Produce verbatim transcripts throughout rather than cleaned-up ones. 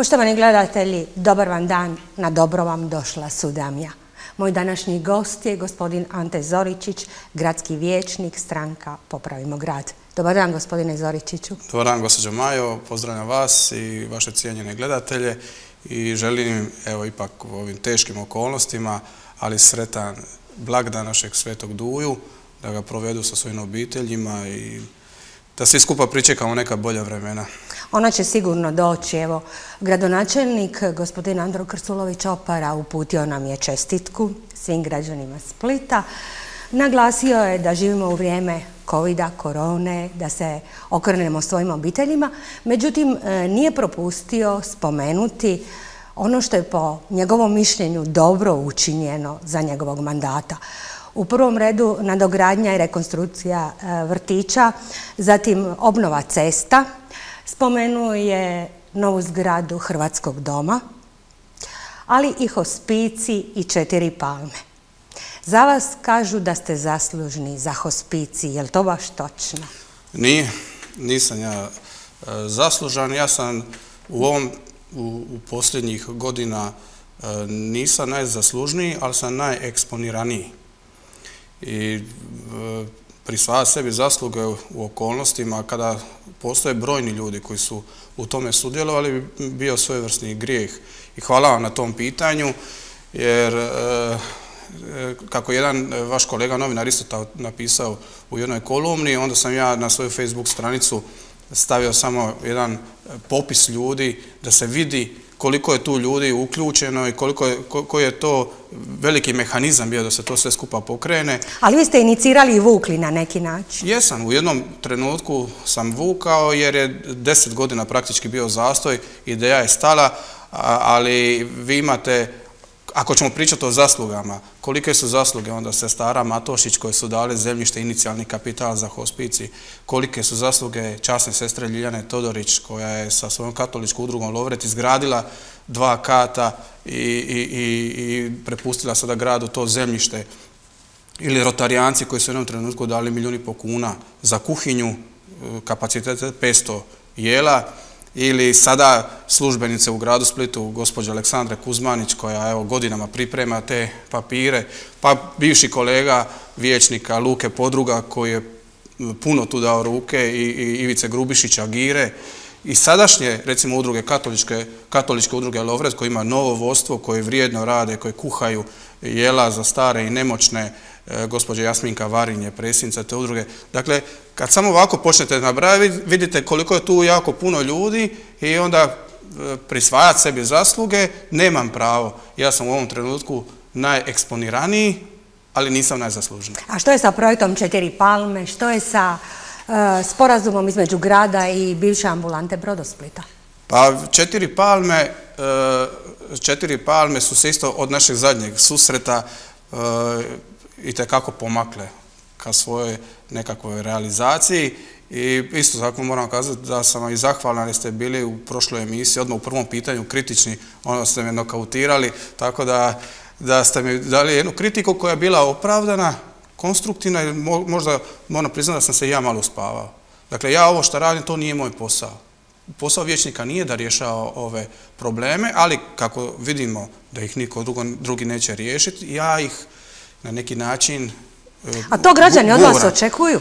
Poštovani gledatelji, dobar vam dan, na dobro vam došla Sudamja. Moj današnji gost je gospodin Ante Zoričić, gradski vijećnik, stranka Popravimo grad. Dobar dan, gospodine Zoričiću. Dobar dan, gospođo Majo, pozdravljam vas i vaše cijenjene gledatelje i želim, evo, ipak u ovim teškim okolnostima, ali sretan blagdan našeg Svetog Duju, da ga provedu sa svojim obiteljima i da svi skupa pričekamo neka bolja vremena. Ona će sigurno doći. Evo, gradonačelnik, gospodin Andro Krstulović-Opara, uputio nam je čestitku svim građanima Splita. Naglasio je da živimo u vrijeme covida, korone, da se okrenemo svojim obiteljima. Međutim, nije propustio spomenuti ono što je po njegovom mišljenju dobro učinjeno za njegovog mandata. U prvom redu nadogradnja i rekonstrukcija vrtića, zatim obnova cesta. Spomenuo je novu zgradu Hrvatskog doma, ali i hospicij i četiri palme. Za vas kažu da ste zaslužni za hospicij, je li to baš točno? Nije, nisam ja zaslužan. Ja sam u ovom, u, u posljednjih godina nisam najzaslužniji, ali sam najeksponiraniji. I prisvaja sebi zasluge u okolnostima kada postoje brojni ljudi koji su u tome sudjelovali, bio svojevrsni grijeh. I hvala vam na tom pitanju, jer kako jedan vaš kolega novinar isto napisao u jednoj kolumni, onda sam ja na svoju Facebook stranicu stavio samo jedan popis ljudi da se vidi koliko je tu ljudi uključeno i koliko je, koji je to veliki mehanizam bio da se to sve skupa pokrene. Ali vi ste inicirali i vukli na neki način. Jesam, u jednom trenutku sam vukao jer je deset godina praktički bio zastoj, ideja je stala, ali vi imate, ako ćemo pričati o zaslugama, kolike su zasluge onda sestara Matošić koje su dale zemljište, inicijalni kapital za hospicij, kolike su zasluge časne sestre Ljiljane Todorić koja je sa svojom katoličkom udrugom Lovret izgradila dva kata i, i, i, i prepustila sada gradu to zemljište, ili Rotarijanci koji su u jednom trenutku dali milijun i po kuna za kuhinju, kapacitete petsto jela, ili sada službenice u gradu Splitu, gospođa Aleksandra Kuzmanić, koja evo godinama priprema te papire, pa bivši kolega vijećnika Luke Podruga, koji je puno tu dao ruke, i, i Ivice Grubišića Gire, i sadašnje, recimo, udruge, katoličke, katoličke udruge Lovret, koji ima novo vodstvo, koje vrijedno rade, koje kuhaju jela za stare i nemoćne, gospođa Jasminka Varin je predsjednica te udruge. Dakle, kad samo ovako počnete nabrajati, vidite koliko je tu jako puno ljudi i onda prisvajati sebi zasluge, nemam pravo. Ja sam u ovom trenutku najeksponiraniji, ali nisam najzaslužniji. A što je sa projektom Četiri palme? Što je sa uh, sporazumom između grada i bivše ambulante Brodosplita? Pa četiri palme, uh, četiri palme su se isto od našeg zadnjeg susreta uh, i tekako pomakle ka svojoj nekakvoj realizaciji. I isto tako moram kazati da sam vam i zahvalan jer ste bili u prošloj emisiji, odmah u prvom pitanju kritični, onda ste me nokautirali, tako da, da ste mi dali jednu kritiku koja je bila opravdana, konstruktivna i možda moram priznati da sam se i ja malo uspavao. Dakle, ja ovo što radim, to nije moj posao. Posao vijećnika nije da rješava ove probleme, ali kako vidimo da ih niko drugi neće riješiti, ja ih na neki način... A to građani od vas očekuju?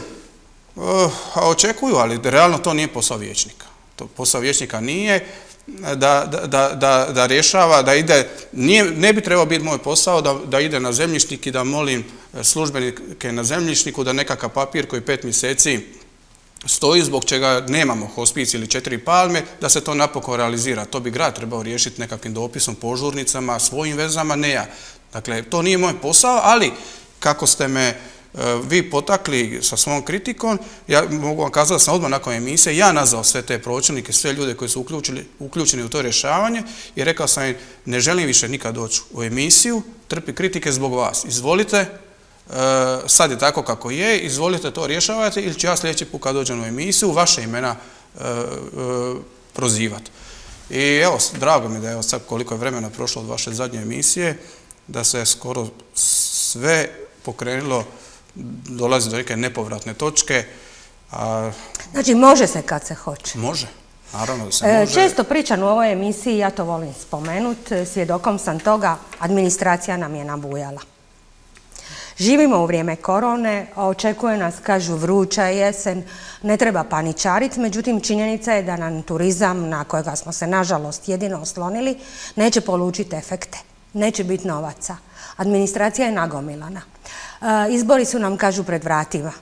Očekuju, ali realno to nije posao vijećnika. Posao vijećnika nije da, da, da, da rješava, da ide, nije, ne bi trebao biti moj posao da, da ide na zemljišnik i da molim službenike na zemljišniku da nekakav papir koji pet mjeseci stoji zbog čega nemamo hospicij ili četiri palme, da se to napokon realizira. To bi grad trebao riješiti nekakvim dopisom, požurnicama, svojim vezama, ne ja. Dakle, to nije moj posao, ali kako ste me vi potakli sa svojom kritikom, ja mogu vam kazati da sam odmah nakon emisije ja nazvao sve te pročelnike, sve ljude koji su uključili, uključeni u to rješavanje i rekao sam im, ne želim više nikad doći u emisiju, trpi kritike zbog vas. Izvolite, sad je tako kako je, izvolite to rješavati ili ću ja sljedeći put kad dođem u emisiju vaše imena prozivati. I evo, drago mi da je sad koliko je vremena prošlo od vaše zadnje emisije, da se skoro sve pokrenulo, dolazi do neke nepovratne točke. Znači može se kad se hoće? Može. Naravno da se može. Često pričam u ovoj emisiji, ja to volim spomenuti, svjedokom sam toga, administracija nam je nabujala. Živimo u vrijeme korone, očekuje nas, kažu, vruća jesen, ne treba paničariti, međutim činjenica je da nam turizam, na kojega smo se nažalost jedino oslonili, neće polučiti efekte, neće biti novaca. Administracija je nagomilana. Izbori su nam, kažu, pred vratima.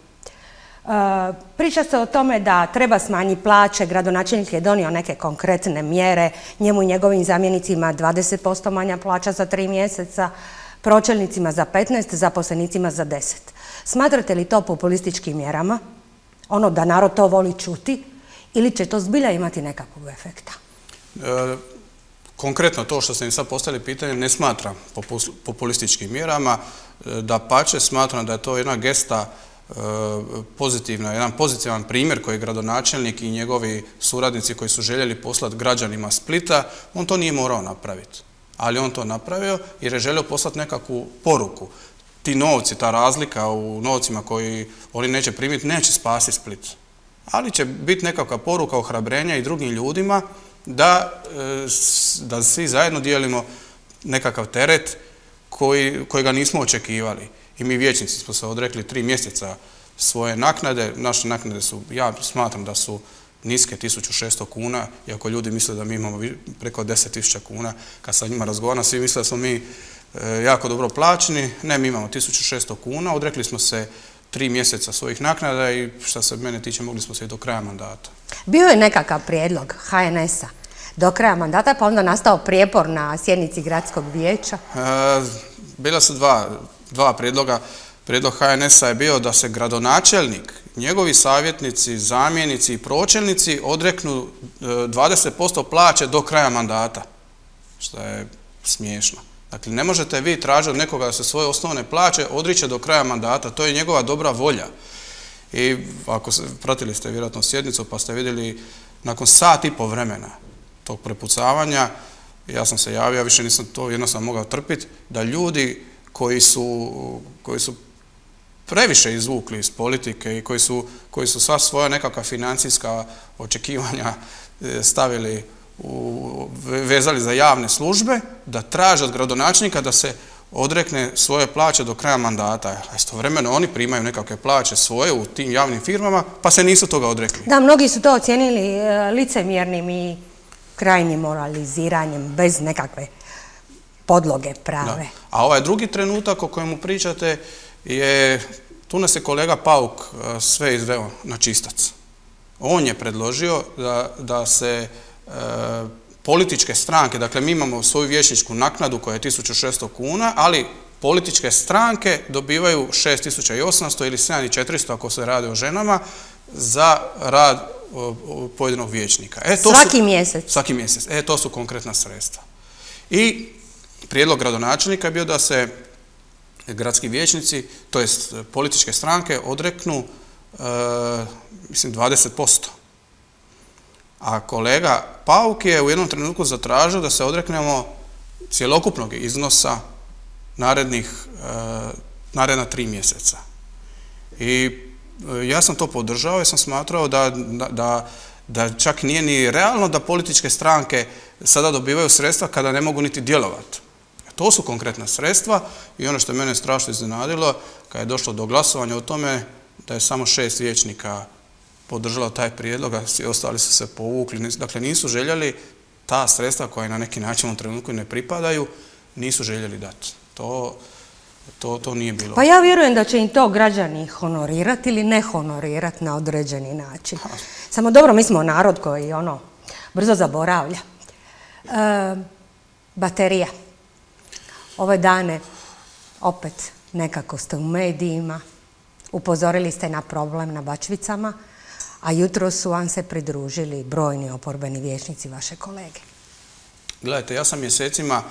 Priča se o tome da treba smanjiti plaće, gradonačelnik je donio neke konkretne mjere, njemu i njegovim zamjenicima dvadeset posto manja plaća za tri mjeseca, pročelnicima za petnaest, zaposlenicima za deset. Smatrate li to populističkim mjerama, ono da narod to voli čuti, ili će to zbilja imati nekakvog efekta? E, konkretno to što ste mi sad postavili pitanje ne smatram populističkim mjerama, dapače smatram da je to jedna gesta pozitivna, jedan pozitivan primjer koji je gradonačelnik i njegovi suradnici koji su željeli poslati građanima Splita, on to nije morao napraviti. Ali on to napravio jer je želio poslati nekakvu poruku. Ti novci, ta razlika u novcima koji oni neće primiti, neće spasiti Split. Ali će biti nekakva poruka ohrabrenja i drugim ljudima da, da svi zajedno dijelimo nekakav teret koji, kojega nismo očekivali. I mi vijećnici smo se odrekli tri mjeseca svoje naknade. Naše naknade su, ja smatram da su niske, tisuću šesto kuna, iako ljudi misle da mi imamo preko deset tisuća kuna. Kad sa njima razgovaram, svi misle da smo mi jako dobro plaćeni. Ne, mi imamo tisuću šesto kuna, odrekli smo se tri mjeseca svojih naknada i što se mene tiče, mogli smo se i do kraja mandata. Bio je nekakav prijedlog ha en es a do kraja mandata, pa onda nastao prijepor na sjednici gradskog vijeća? E, bila su dva, dva prijedloga. Prijedlog ha en es a je bio da se gradonačelnik, njegovi savjetnici, zamjenici i pročelnici odreknu dvadeset posto plaće do kraja mandata, što je smiješno. Dakle, ne možete vi tražiti od nekoga da se svoje osnovne plaće odriče do kraja mandata, to je njegova dobra volja. I ako se, pratili ste vjerojatno sjednicu pa ste vidjeli nakon sat i po vremena tog prepucavanja, ja sam se javio, više nisam to jednostavno mogao trpiti, da ljudi koji su, koji su previše izvukli iz politike i koji su, koji su sva svoja nekakva financijska očekivanja stavili, u, vezali za javne službe, da traže od gradonačelnika da se odrekne svoje plaće do kraja mandata. A istovremeno oni primaju nekakve plaće svoje u tim javnim firmama, pa se nisu toga odrekli. Da, mnogi su to ocijenili licemjernim i krajnjim moraliziranjem, bez nekakve podloge prave. Da. A ovaj drugi trenutak o kojemu pričate je, tu nas je kolega Pauk sve izveo na čistac. On je predložio da, da se e, političke stranke, dakle mi imamo svoju vijećničku naknadu koja je tisuću šesto kuna, ali političke stranke dobivaju šest tisuća osamsto ili sedam tisuća četiristo ako se radi o ženama za rad pojedinog vijećnika. E, to svaki su, mjesec? Svaki mjesec. E, to su konkretna sredstva. I prijedlog gradonačelnika je bio da se gradski vijećnici, to jest političke stranke, odreknu e, mislim dvadeset posto. A kolega Pauk je u jednom trenutku zatražio da se odreknemo cjelokupnog iznosa narednih, e, naredna tri mjeseca. I e, ja sam to podržao jer sam smatrao da, da, da čak nije ni realno da političke stranke sada dobivaju sredstva kada ne mogu niti djelovati. To su konkretna sredstva i ono što je mene strašno iznenadilo, kad je došlo do glasovanja o tome da je samo šest vijećnika podržalo taj prijedlog, a svi ostali su se povukli. Dakle, nisu željeli ta sredstva koja na neki način u trenutku ne pripadaju, nisu željeli dati. To, to, to nije bilo. Pa ja vjerujem da će im to građani honorirati ili ne honorirati na određeni način. Ha. Samo dobro, mi smo narod koji ono brzo zaboravlja. E, baterija. Ove dane opet nekako ste u medijima, upozorili ste na problem na Bačvicama, a jutro su vam se pridružili brojni oporbeni vijećnici vaše kolege. Gledajte, ja sam mjesecima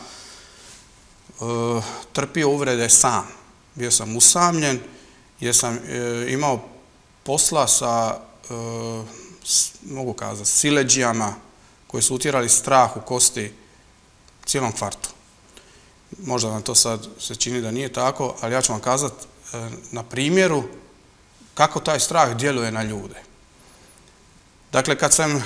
uh, trpio uvrede sam. Bio sam usamljen jer sam uh, imao posla sa, uh, s, mogu kazati, sileđijama koji su utjerali strah u kosti cijelom kvartu. Možda vam to sad se čini da nije tako, ali ja ću vam kazati na primjeru kako taj strah djeluje na ljude. Dakle, kad sam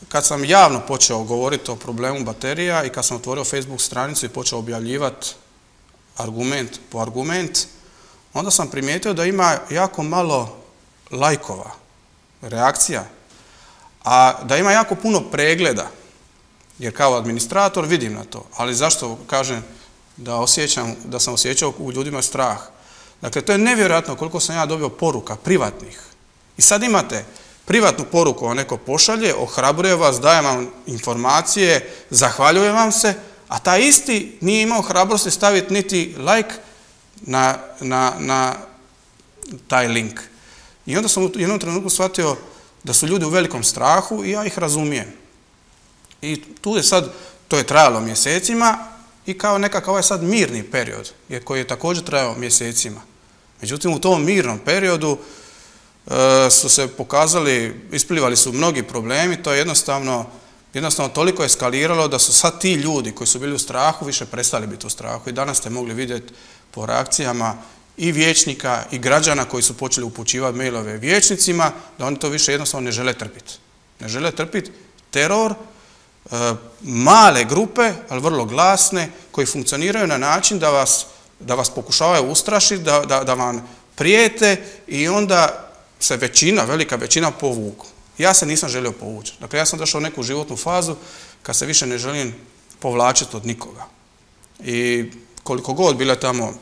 kad sam javno počeo govoriti o problemu baterija i kad sam otvorio Facebook stranicu i počeo objavljivati argument po argument, onda sam primijetio da ima jako malo lajkova, reakcija, a da ima jako puno pregleda, jer kao administrator vidim na to, ali zašto kažem da osjećam, da sam osjećao u ljudima strah? Dakle, to je nevjerojatno koliko sam ja dobio poruka privatnih. I sad imate privatnu poruku, on neko pošalje, ohrabruje vas, daje vam informacije, zahvaljuje vam se, a taj isti nije imao hrabrosti staviti niti like na, na, na taj link. I onda sam u jednom trenutku shvatio da su ljudi u velikom strahu i ja ih razumijem. I tu je sad, to je trajalo mjesecima i kao nekakav ovaj sad mirni period, koji je također trajao mjesecima. Međutim, u tom mirnom periodu e, su se pokazali, isplivali su mnogi problemi, to je jednostavno, jednostavno toliko eskaliralo da su sad ti ljudi koji su bili u strahu više prestali biti u strahu. I danas ste mogli vidjeti po reakcijama i vijećnika i građana koji su počeli upućivati mailove vijećnicima da oni to više jednostavno ne žele trpiti. Ne žele trpiti teror, e, male grupe, ali vrlo glasne, koji funkcioniraju na način da vas, da vas pokušavaju ustrašiti, da, da, da vam prijete i onda se većina, velika većina povuku. Ja se nisam želio povući. Dakle, ja sam došao u neku životnu fazu kad se više ne želim povlačiti od nikoga. I koliko god bile tamo,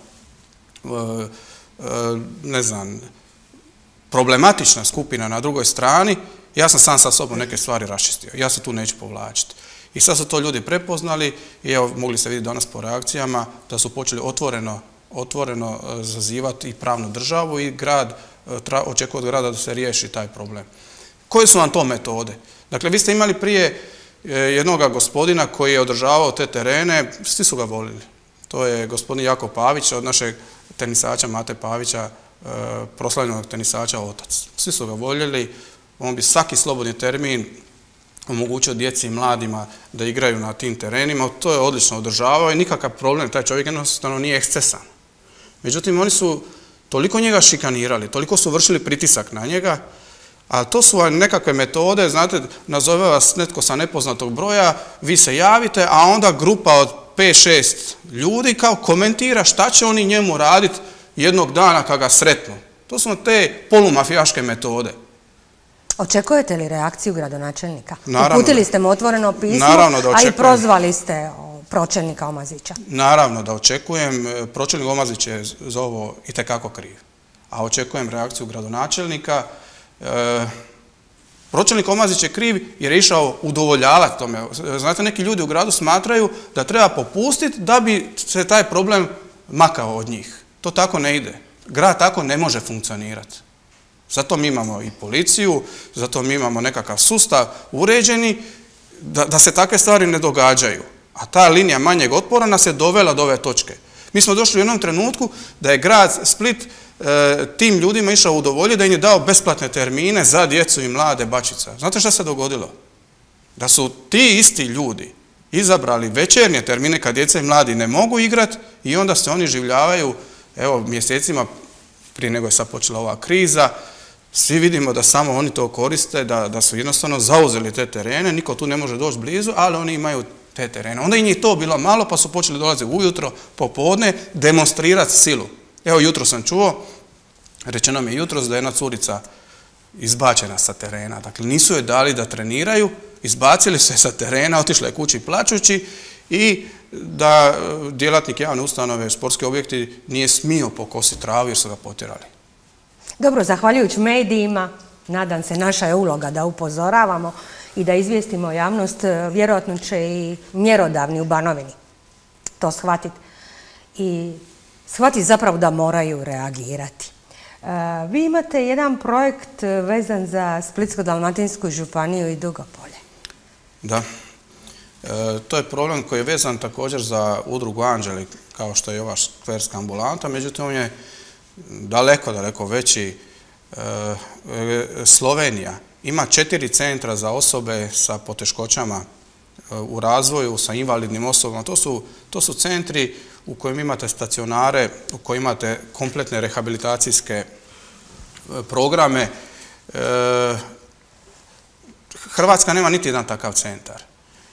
ne znam, problematična skupina na drugoj strani, ja sam sam sa sobom neke stvari raščistio. Ja se tu neću povlačiti. I sad su to ljudi prepoznali i evo, mogli ste vidjeti danas po reakcijama da su počeli otvoreno, otvoreno zazivati i pravnu državu i grad, očekuje od grada da se riješi taj problem. Koje su vam to metode? Dakle, vi ste imali prije jednog gospodina koji je održavao te terene, svi su ga volili. To je gospodin Jako Pavić, od našeg tenisača Mate Pavića, proslavljenog tenisača otac. Svi su ga voljeli, on bi svaki slobodni termin omogućio djeci i mladima da igraju na tim terenima, to je odlično održavao i nikakav problem, taj čovjek jednostavno nije ekscesan. Međutim, oni su toliko njega šikanirali, toliko su vršili pritisak na njega, a to su nekakve metode, znate, nazove vas netko sa nepoznatog broja, vi se javite, a onda grupa od pet šest ljudi kao komentira šta će oni njemu raditi jednog dana kad ga sretnu. To su te polumafijaške metode. Očekujete li reakciju gradonačelnika? Naravno. Uputili ste mu otvoreno pismo, a i prozvali ste pročelnika Omazića. Naravno da očekujem. Pročelnik Omazić je za ovo itekako kriv. A očekujem reakciju gradonačelnika. E, pročelnik Omazić je kriv jer je išao udovoljavati tome. Znate, neki ljudi u gradu smatraju da treba popustiti da bi se taj problem makao od njih. To tako ne ide. Grad tako ne može funkcionirati. Zato mi imamo i policiju, zato mi imamo nekakav sustav uređeni da, da se takve stvari ne događaju. A ta linija manjeg otpora nas je dovela do ove točke. Mi smo došli u jednom trenutku da je grad Split e, tim ljudima išao udovoljiti da im je dao besplatne termine za djecu i mlade Bačica. Znate šta se dogodilo? Da su ti isti ljudi izabrali večernje termine kad djeca i mladi ne mogu igrati i onda se oni življavaju, evo, mjesecima prije nego je sad počela ova kriza. Svi vidimo da samo oni to koriste, da, da su jednostavno zauzeli te terene, niko tu ne može doći blizu, ali oni imaju te terene. Onda im je to bilo malo, pa su počeli dolaziti ujutro, popodne, demonstrirati silu. Evo, jutro sam čuo, rečeno mi je jutros da je jedna curica izbačena sa terena. Dakle, nisu joj dali da treniraju, izbacili se sa terena, otišla je kući plačući i da djelatnik javne ustanove, sportski objekti, nije smio pokositi travu jer su ga potjerali. Dobro, zahvaljujući medijima, nadam se, naša je uloga da upozoravamo i da izvijestimo javnost, vjerojatno će i mjerodavni u Banovini to shvatiti i shvatiti zapravo da moraju reagirati. Vi imate jedan projekt vezan za Splitsko-dalmatinsku županiju i Dugopolje. Da. E, to je problem koji je vezan također za udrugu Anđeli, kao što je ova škverska ambulanta, međutim on je daleko, daleko veći. E, Slovenija ima četiri centra za osobe sa poteškoćama u razvoju, sa invalidnim osobama. To su, to su centri u kojim imate stacionare, u kojim imate kompletne rehabilitacijske programe. E, Hrvatska nema niti jedan takav centar.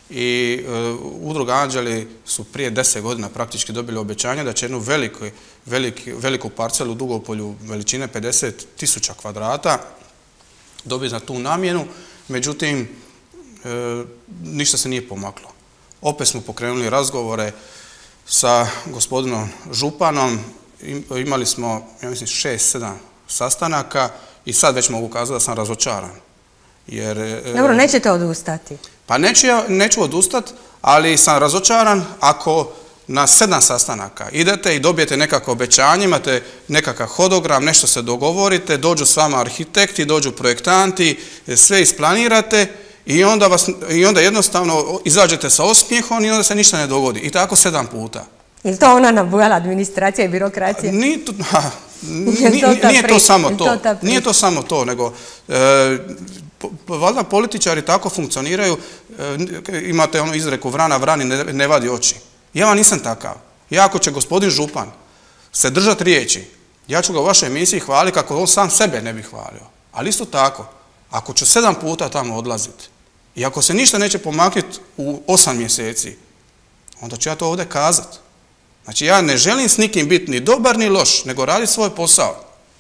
I udruga Anđeli su prije deset godina praktički dobili obećanje da će jednu veliku, veliki, veliku parcelu u Dugopolju veličine pedeset tisuća kvadrata dobiti za tu namjenu, međutim, e, ništa se nije pomaklo. Opet smo pokrenuli razgovore sa gospodinom županom, imali smo, ja mislim, šest, sedam sastanaka i sad već mogu kazati da sam razočaran. Jer, dobro, nećete odustati? Pa neću, neću odustati, ali sam razočaran ako na sedam sastanaka idete i dobijete nekako obećanje, imate nekakav hodogram, nešto se dogovorite, dođu s vama arhitekti, dođu projektanti, sve isplanirate i onda, vas, i onda jednostavno izađete sa osmijehom i onda se ništa ne dogodi. I tako sedam puta. Je li to ona nabujala administracija i birokracija? Nije to, ha, nije, nije to samo to. Nije to samo to, nego e, valjda političari tako funkcioniraju, e, imate onu izreku vrana vrani ne, ne vadi oči. Ja vam nisam takav. Ja ako će gospodin župan se držati riječi, ja ću ga u vašoj emisiji hvaliti kako on sam sebe ne bi hvalio. Ali isto tako, ako ću sedam puta tamo odlaziti i ako se ništa neće pomaknuti u osam mjeseci, onda ću ja to ovdje kazati. Znači, ja ne želim s nikim biti ni dobar ni loš, nego raditi svoj posao.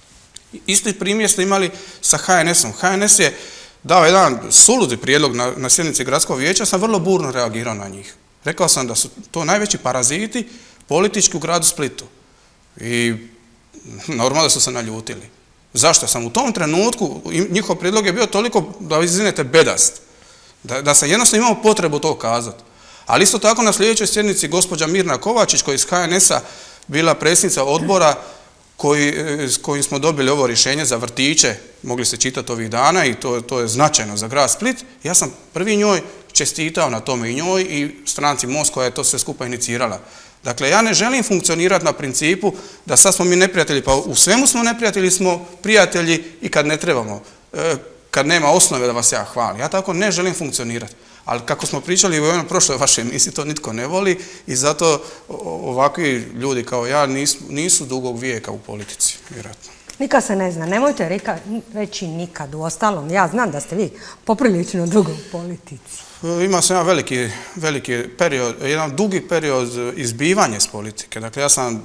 Isti primjer ste imali sa ha en esom. ha en es je dao jedan suludi prijedlog na, na sjednici gradskog vijeća, sam vrlo burno reagirao na njih. Rekao sam da su to najveći paraziti politički u gradu Splitu. I normalno da su se naljutili. Zašto? Sam u tom trenutku, njihov prijedlog je bio toliko, da vi izvinete, bedast. Da, da sam jednostavno imao potrebu to kazati. Ali isto tako na sljedećoj sjednici gospođa Mirna Kovačić, koja je iz ha en esa bila predsjednica odbora koji, s kojim smo dobili ovo rješenje za vrtiće, mogli se čitati ovih dana i to, to je značajno za grad Split. Ja sam prvi njoj čestitao na tome i njoj i stranci Most koja je to sve skupa inicirala. Dakle, ja ne želim funkcionirati na principu da sad smo mi neprijatelji, pa u svemu smo neprijatelji, smo prijatelji i kad ne trebamo, kad nema osnove da vas ja hvalim. Ja tako ne želim funkcionirati. Ali kako smo pričali u ovoj prošloj vašoj emisiji, to nitko ne voli i zato ovakvi ljudi kao ja nisu, nisu dugog vijeka u politici, vjerojatno. Nikad se ne zna, nemojte reka, reći nikad. U ostalom, ja znam da ste vi poprilično dugo u politici. Imao sam jedan veliki, veliki period, jedan dugi period izbivanja iz politike. Dakle, ja sam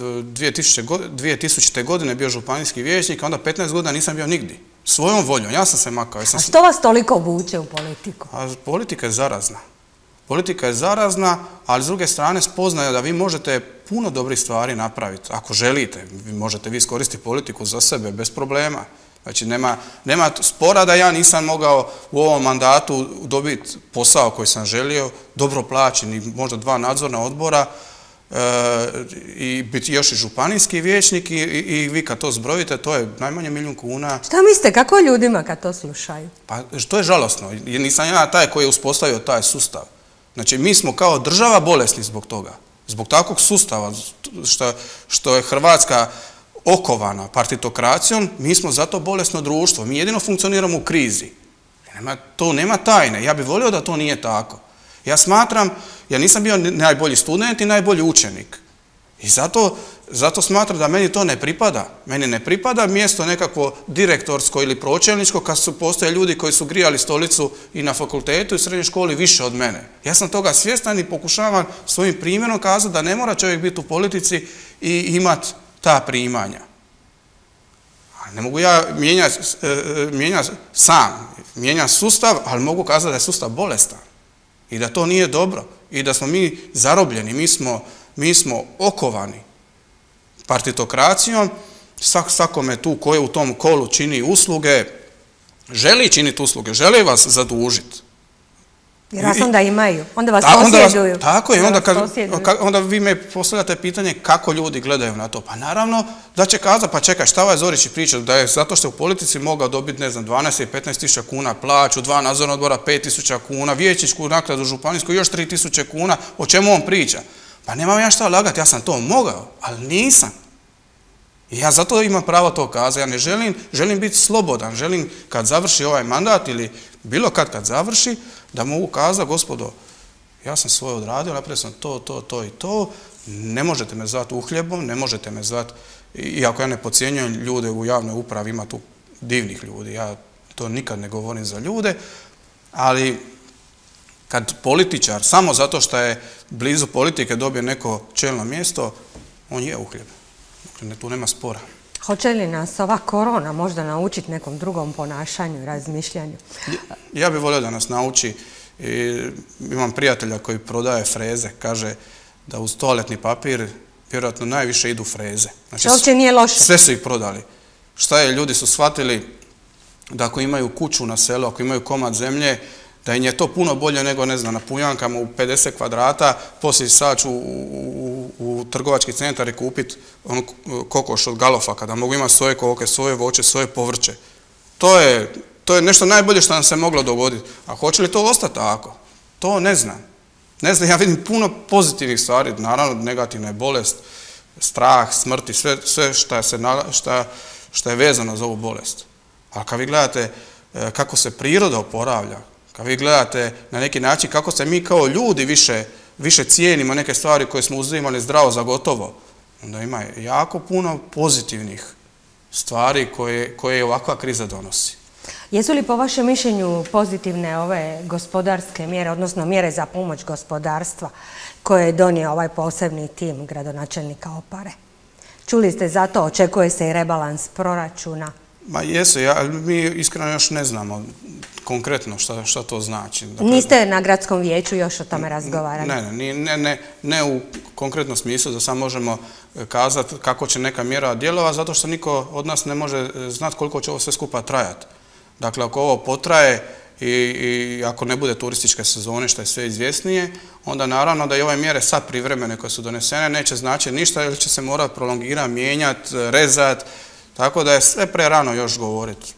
dvije tisućite. godine bio županijski vijećnik, a onda petnaest godina nisam bio nigdje. Svojom voljom, ja sam se makao. A što vas toliko vuče u politiku? A politika je zarazna. Politika je zarazna, ali s druge strane spoznaje da vi možete puno dobrih stvari napraviti. Ako želite, vi možete vi iskoristiti politiku za sebe bez problema. Znači, nema, nema spora da ja nisam mogao u ovom mandatu dobiti posao koji sam želio, dobro plaćen i možda dva nadzorna odbora, i biti još i županijski vijećnik i, i, i vi kad to zbrojite, to je najmanje milijun kuna. Šta mislite, kako ljudima kad to slušaju? Pa to je žalosno, jer nisam ja taj koji je uspostavio taj sustav. Znači, mi smo kao država bolesni zbog toga. Zbog takvog sustava, što, što je Hrvatska okovana partitokracijom, mi smo zato bolesno društvo. Mi jedino funkcioniramo u krizi. Nema, to nema tajne. Ja bih volio da to nije tako. Ja smatram, ja nisam bio najbolji student i najbolji učenik. I zato, zato smatram da meni to ne pripada. Meni ne pripada mjesto nekakvo direktorsko ili pročelničko kad su postoje ljudi koji su grijali stolicu i na fakultetu i srednjoj školi više od mene. Ja sam toga svjestan i pokušavam svojim primjerom kazati da ne mora čovjek biti u politici i imati ta primanja. Ne mogu ja mijenjati mijenjat sam, mijenjati sustav, ali mogu kazati da je sustav bolestan. I da to nije dobro. I da smo mi zarobljeni, mi smo, mi smo okovani partitokracijom. Svak, svakome tu koje u tom kolu čini usluge, želi činiti usluge, želi vas zadužiti. Jer ja sam da imaju, onda vas posjeduju. Tako je, onda, kad, onda vi me postavljate pitanje kako ljudi gledaju na to. Pa naravno da će kazati, pa čekaj, šta ovaj Zorić priča, da je zato što je u politici mogao dobiti, ne znam, dvanaest i petnaest tisuća kuna plaću, dva nadzorna odbora pet tisuća kuna, vijećničku nakladu županijsku još tri tisuće kuna, o čemu on priča? Pa nemam ja šta lagati, ja sam to mogao, ali nisam. I ja zato imam pravo to kazati, ja ne želim, želim biti slobodan, želim kad završi ovaj mandat ili bilo kad kad završi, da mogu kazati, gospodo, ja sam svoje odradio, napravio sam to, to, to i to, ne možete me zvati uhljebom, ne možete me zvati, iako ja ne podcjenjujem ljude u javnoj upravi, ima tu divnih ljudi, ja to nikad ne govorim za ljude, Ali kad političar, samo zato što je blizu politike, dobije neko čelno mjesto, on je uhljeb. Dakle, tu nema spora. Hoće li nas ova korona možda naučiti nekom drugom ponašanju i razmišljanju? Ja bih volio da nas nauči. Imam prijatelja koji prodaje freze. Kaže da uz toaletni papir vjerojatno najviše idu freze. Znači, uopće nije loše. Sve su ih prodali. Šta je, ljudi su shvatili da ako imaju kuću na selu, ako imaju komad zemlje, da im je to puno bolje nego, ne znam, na Punjankama u pedeset kvadrata, poslije saći u, u, u trgovački centar i kupiti onu kokoš od galofa, kada mogu imati svoje koke, svoje voće, svoje povrće. To je, to je nešto najbolje što nam se moglo dogoditi. A hoće li to ostati tako? To ne znam. Ne znam, ja vidim puno pozitivnih stvari, naravno negativna je bolest, strah, smrti, sve, sve šta, se, šta, šta je vezano za ovu bolest. A kad vi gledate kako se priroda oporavlja, kad vi gledate na neki način kako se mi kao ljudi više, više cijenimo neke stvari koje smo uzimali zdravo za gotovo, onda ima jako puno pozitivnih stvari koje, koje ovakva kriza donosi. Jesu li po vašem mišljenju pozitivne ove gospodarske mjere, odnosno mjere za pomoć gospodarstva koje je donio ovaj posebni tim gradonačelnika Opare? Čuli ste za to, očekuje se i rebalans proračuna. Ma jesu, ja, mi iskreno još ne znamo konkretno šta, šta to znači. Dakle, niste na gradskom vijeću još o tome razgovarali? Ne, ne, ne, ne, ne u konkretnom smislu da sad možemo kazati kako će neka mjera djelovati, zato što niko od nas ne može znati koliko će ovo sve skupa trajati. Dakle, ako ovo potraje i, i ako ne bude turističke sezone, što je sve izvjesnije, onda naravno da i ove mjere sad privremene koje su donesene neće značiti ništa jer će se morati prolongirati, mijenjati, rezati. Tako da je sve prerano još govoriti.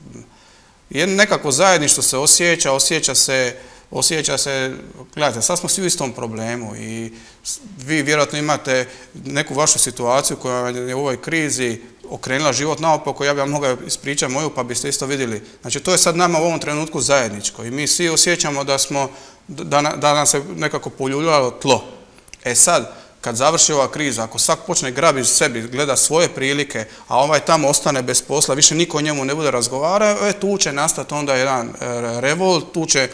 Jedno nekako zajedništvo se osjeća, osjeća se, osjeća se, gledajte, sad smo svi u istom problemu i vi vjerojatno imate neku vašu situaciju koja je u ovoj krizi okrenula život naopako, ja bih vam mogao ispričati moju pa biste isto vidjeli. Znači to je sad nama u ovom trenutku zajedničko i mi svi osjećamo da smo, da, da nam se nekako poljuljalo tlo. E sad, kad završi ova kriza, ako svak počne grabiti sebi, gleda svoje prilike, a ovaj tamo ostane bez posla, više niko o njemu ne bude razgovarao, e, tu će nastati onda jedan revolt, tu će,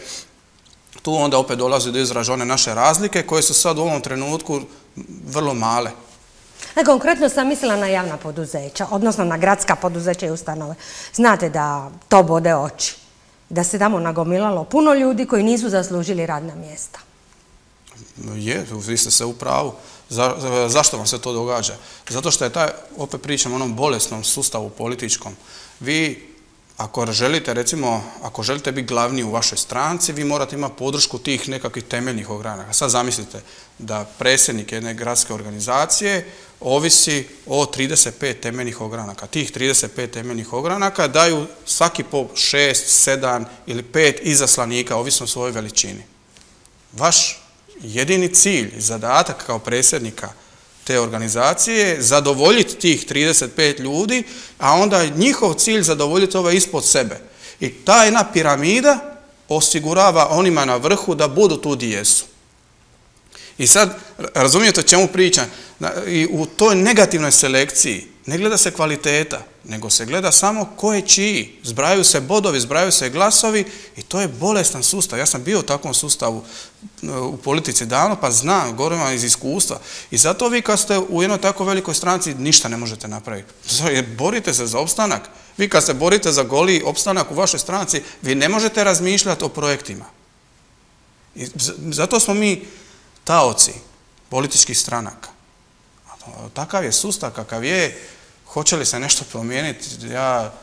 tu onda opet dolazi do izražaja one naše razlike, koje su sad u ovom trenutku vrlo male. E, konkretno sam mislila na javna poduzeća, odnosno na gradska poduzeća i ustanove. Znate da to bode oči, da se tamo nagomilalo puno ljudi koji nisu zaslužili radna mjesta. Je, vi ste se u pravu. Za, za, zašto vam se to događa? Zato što je taj, opet pričam o onom bolesnom sustavu političkom. Vi, ako želite, recimo, ako želite biti glavni u vašoj stranci, vi morate imati podršku tih nekakvih temeljnih ogranaka. Sad zamislite da predsjednik jedne gradske organizacije ovisi o trideset pet temeljnih ogranaka. Tih trideset pet temeljnih ogranaka daju svaki po šest, sedam ili pet izaslanika, ovisno o svojoj veličini. Vaš jedini cilj i zadatak kao predsjednika te organizacije je zadovoljiti tih trideset pet ljudi, a onda njihov cilj zadovoljiti ove ispod sebe. I ta jedna piramida osigurava onima na vrhu da budu tu gdje jesu. I sad, razumijete o čemu pričam? I u toj negativnoj selekciji ne gleda se kvaliteta, nego se gleda samo ko je čiji. Zbrajaju se bodovi, zbrajaju se glasovi i to je bolestan sustav. Ja sam bio u takvom sustavu u politici davno, pa znam, govorim vam iz iskustva. I zato vi kad ste u jednoj tako velikoj stranci ništa ne možete napraviti. Jer borite se za opstanak. Vi kad se borite za goli opstanak u vašoj stranci, vi ne možete razmišljati o projektima. I zato smo mi taoci političkih stranaka. Takav je sustav kakav je, hoće li se nešto promijeniti, ja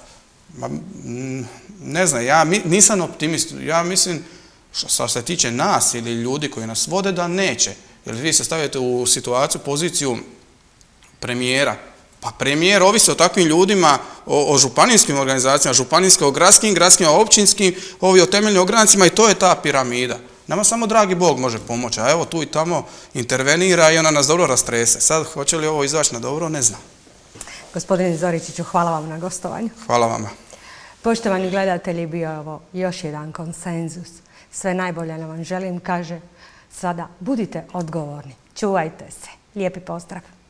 ne znam, ja nisam optimist, ja mislim što se tiče nas ili ljudi koji nas vode da neće, jer vi se stavite u situaciju, poziciju premijera, pa premijer ovisi o takvim ljudima, o, o županijskim organizacijama, županijskim, o gradskim, gradskim, o općinskim, ovi o temeljnim ograncima i to je ta piramida. Nama samo dragi Bog može pomoći, a evo tu i tamo intervenira i ona nas dobro rastrese. Sad, hoće li ovo izaći na dobro, ne znam. Gospodine Zoričiću, hvala vam na gostovanju. Hvala vama. Poštovani gledatelji, bio je ovo još jedan konsenzus. Sve najbolje nam vam želim, kaže, sada budite odgovorni, čuvajte se. Lijepi pozdrav.